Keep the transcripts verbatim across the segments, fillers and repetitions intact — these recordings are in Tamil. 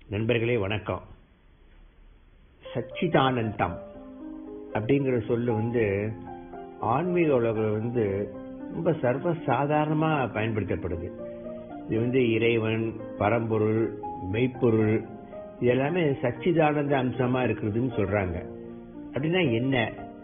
நண்பர்களே வணக்கம். சச்சிதானந்தம் அப்படிங்கிற சொல்லு வந்து ஆன்மீக உலகம் வந்து ரொம்ப சர்வ சாதாரணமா பயன்படுத்தப்படுது. இது வந்து இறைவன், பரம்பொருள், மெய்ப்பொருள் இது எல்லாமே சச்சிதானந்த அம்சமா இருக்கிறதுன்னு சொல்றாங்க. அப்படின்னா என்ன?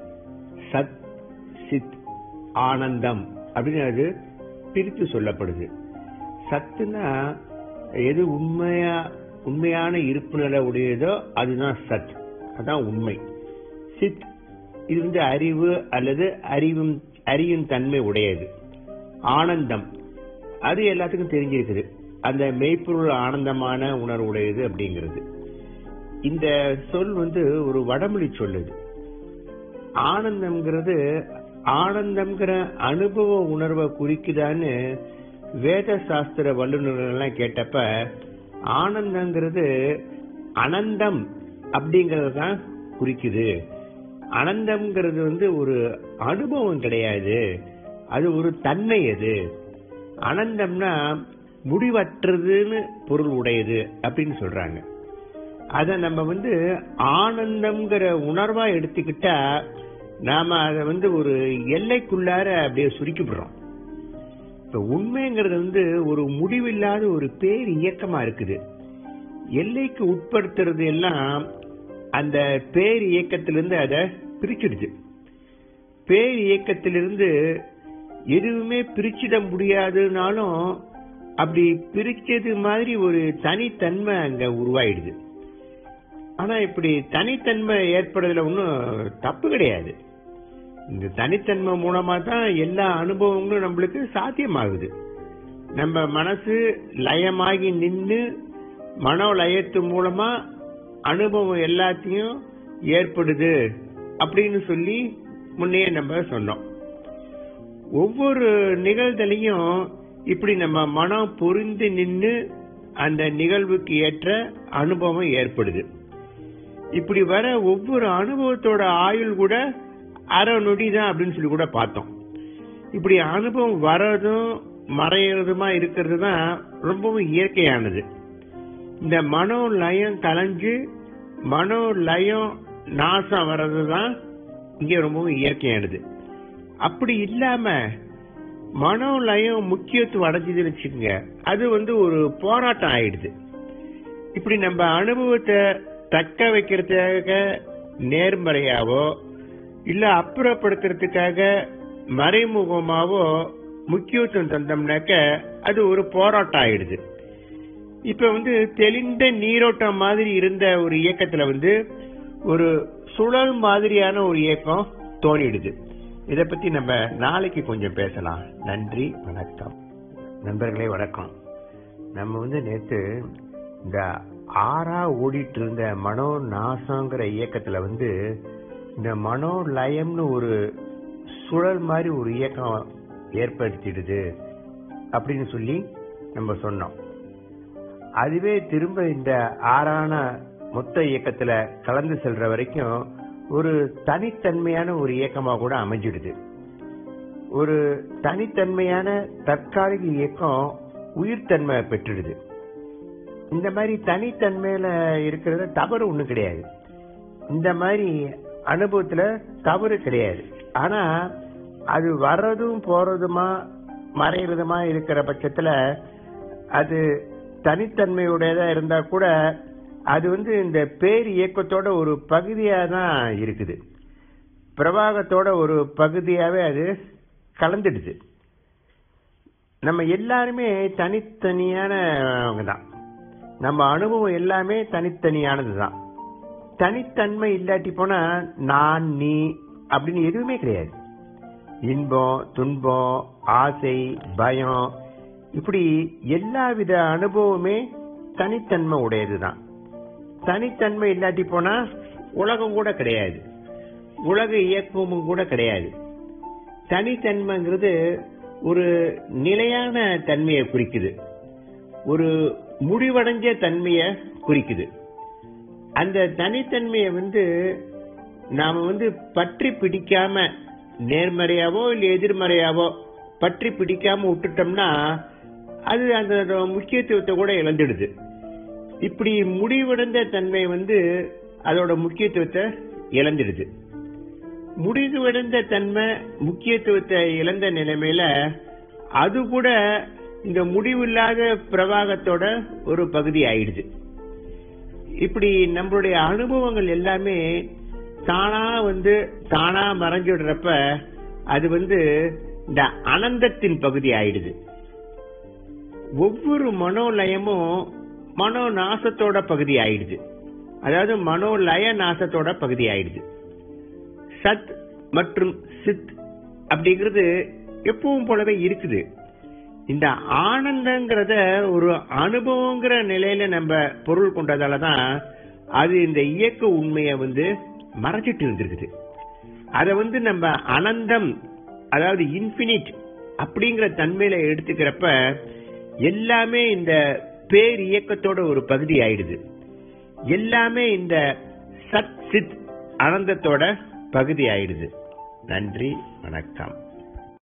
சத், சித், ஆனந்தம் அப்படின்னு அது பிரித்து சொல்லப்படுது. சத்துனா எது உண்மையா உண்மையான இருப்பு நிலை உடையதோ அதுதான் சத், அதான் உண்மை. சித் இது வந்து அறிவு அல்லது அறிவும் அறியும் தன்மை உடையது. ஆனந்தம் அது எல்லாத்துக்கும் தெரிஞ்சிருக்குது, அந்த மெய்ப்பொருள் ஆனந்தமான உணர்வு உடையது அப்படிங்கிறது. இந்த சொல் வந்து ஒரு வடமொழி சொல்லுது. ஆனந்தம்ங்கிறது ஆனந்தம்ங்கிற அனுபவ உணர்வை குறிக்குதான்னு வேத சாஸ்திர வல்லுநர்கள் எல்லாம் கேட்டப்ப ஆனந்தங்கிறது அனந்தம் அப்படிங்கறது தான் குறிக்குது. அனந்தம்ங்கிறது வந்து ஒரு அனுபவம் கிடையாது, அது ஒரு தன்மை. அது அனந்தம்னா முடிவற்றதுன்னு பொருள் உடையது அப்படின்னு சொல்றாங்க. அத நம்ம வந்து ஆனந்தம்ங்கிற உணர்வா எடுத்துக்கிட்டா நாம அதை வந்து ஒரு எல்லைக்குள்ளார அப்படியே சுருக்கிவிடுறோம். இப்ப உண்மைங்கிறது வந்து ஒரு முடிவில்லாத ஒரு பேர் இயக்கமா இருக்குது. எல்லைக்கு உட்படுத்துறது எல்லாம் அந்த பேர் இயக்கத்திலிருந்து அதை பிரிச்சிடுது. பேர் இயக்கத்திலிருந்து எதுவுமே பிரிச்சிட முடியாதுனாலும் அப்படி பிரிச்சது மாதிரி ஒரு தனித்தன்மை அங்க உருவாயிடுது. ஆனா இப்படி தனித்தன்மை ஏற்படுறதுல ஒன்றும் தப்பு கிடையாது. இந்த தனித்தன்மை மூலமா தான் எல்லா அனுபவங்களும் நம்மளுக்கு சாத்தியமாகுது. நம்ம மனசு லயமாகி நின்று மனோ லயத்து மூலமா அனுபவம் எல்லாத்தையும் ஏற்படுது அப்படின்னு சொல்லி முன்னே நம்ம சொன்னோம். ஒவ்வொரு நிகழ்தலையும் இப்படி நம்ம மனம் பொருந்தி நின்று அந்த நிகழ்வுக்கு ஏற்ற அனுபவம் ஏற்படுது. இப்படி வர ஒவ்வொரு அனுபவத்தோட ஆயுள் கூட அரை நொடி தான் அப்படின்னு சொல்லி கூட பார்த்தோம். இப்படி அனுபவம் வர்றதும் மறையறதுமா இருக்கிறது தான் ரொம்பவும் இயற்கையானது. இந்த மனோ லயம் கலைஞ்சு மனோ லயம் நாசம் வர்றது தான் இங்க ரொம்பவும் இயற்கையானது. அப்படி இல்லாம மனோ லயம் முக்கியத்துவம் அடைஞ்சதுன்னு வச்சுக்கோங்க, அது வந்து ஒரு போராட்டம் ஆயிடுது. இப்படி நம்ம அனுபவத்தை தக்க வைக்கிறதுக்காக நேர்மறையாவோ இல்ல அப்புறப்படுத்துறதுக்காக மறைமுகமாவோ முக்கியத்துவம் தந்தோம்னாக்க அது ஒரு போராட்டம் ஆயிடுது. இப்ப வந்து தெளிந்த நீரோட்டம் மாதிரி இருந்த ஒரு இயக்கத்துல வந்து ஒரு சுழல் மாதிரியான ஒரு இயக்கம் தோணிடுது. இத பத்தி நம்ம நாளைக்கு கொஞ்சம் பேசலாம். நன்றி, வணக்கம். நண்பர்களே வணக்கம். நம்ம வந்து நேத்து இந்த ஆறா ஓடிட்டு இருந்த மனோ நாசங்கிற இயக்கத்துல வந்து இந்த மனோ லயம்னு ஒரு சுழல் மாதிரி ஒரு இயக்கம் ஏற்படுத்திடுது அப்படின்னு சொல்லி நம்ம சொன்னோம். அதுவே திரும்ப இந்த ஆறான மொத்த இயக்கத்துல கலந்து செல்ற வரைக்கும் ஒரு தனித்தன்மையான ஒரு இயக்கமா கூட அமைஞ்சிடுது. ஒரு தனித்தன்மையான தற்காலிக இயக்கம் உயிர்த்தன்மை பெற்றுடுது. இந்த மாதிரி தனித்தன்மையில இருக்கிறது தவறு ஒண்ணும் கிடையாது. இந்த மாதிரி அனுபவத்துல தவறு கிடையாது. ஆனா அது வர்றதும் போறதுமா மறைறதுமா இருக்கிற பட்சத்துல அது தனித்தன்மையுடையதா இருந்தா கூட அது வந்து இந்த பேர் இயக்கத்தோட ஒரு பகுதியா தான் இருக்குது. பிரவாகத்தோட ஒரு பகுதியாவே அது கலந்துடுது. நம்ம எல்லாருமே தனித்தனியானவங்க தான். நம்ம அனுபவம் எல்லாமே தனித்தனியானதுதான். தனித்தன்மை இல்லாட்டி போனா நான் நீ அப்படின்னு எதுவுமே கிடையாது. இன்பம், துன்பம், ஆசை, பயம் இப்படி எல்லாவித அனுபவமே தனித்தன்மை உடையதுதான். தனித்தன்மை இல்லாட்டி போனா உலகம் கூட கிடையாது, உலக இயக்கமும் கூட கிடையாது. தனித்தன்மைங்கிறது ஒரு நிலையான தன்மையை குறிக்குது, ஒரு முடிவடைஞ்ச தன்மையை குறிக்குது. அந்த தனித்தன்மையை வந்து நாம வந்து பற்றி பிடிக்காம நேர்மறையாவோ இல்ல எதிர்மறையாவோ பற்றி பிடிக்காம விட்டுட்டோம்னா அது அந்த முக்கியத்துவத்தை கூட இழந்துடுது. இப்படி முடிவடைந்த தன்மை வந்து அதோட முக்கியத்துவத்தை இழந்துடுது. முடிவடைந்த தன்மை முக்கியத்துவத்தை இழந்த நிலைமையில அது கூட இந்த முடிவில்லாத பிரவாகத்தோட ஒரு பகுதி ஆயிடுது. இப்படி நம்மளுடைய அனுபவங்கள் எல்லாமே தானா வந்து தானா மறைஞ்சிடுறப்ப அது வந்து இந்த அனந்தத்தின் பகுதி ஆயிடுது. ஒவ்வொரு மனோலயமும் மனோ நாசத்தோட பகுதி ஆயிடுது. அதாவது மனோலய நாசத்தோட பகுதி ஆயிடுது. சத் மற்றும் சித் அப்படிங்கிறது எப்பவும் போலவே இருக்குது. இந்த ஆனந்தங்கிறத ஒரு அனுபவங்கிற நிலையில நம்ம பொருள் கொண்டதாலதான் அது இந்த இயக்க உண்மையை வந்து மறைச்சிட்டு இருந்திருக்குது. அத வந்து நம்ம அனந்தம், அதாவது இன்பினிட் அப்படிங்கிற தன்மையில எடுத்துக்கிறப்ப எல்லாமே இந்த பேர் இயக்கத்தோட ஒரு பகுதி ஆயிடுது. எல்லாமே இந்த சத் சித் அனந்தத்தோட பகுதி ஆயிடுது. நன்றி, வணக்கம்.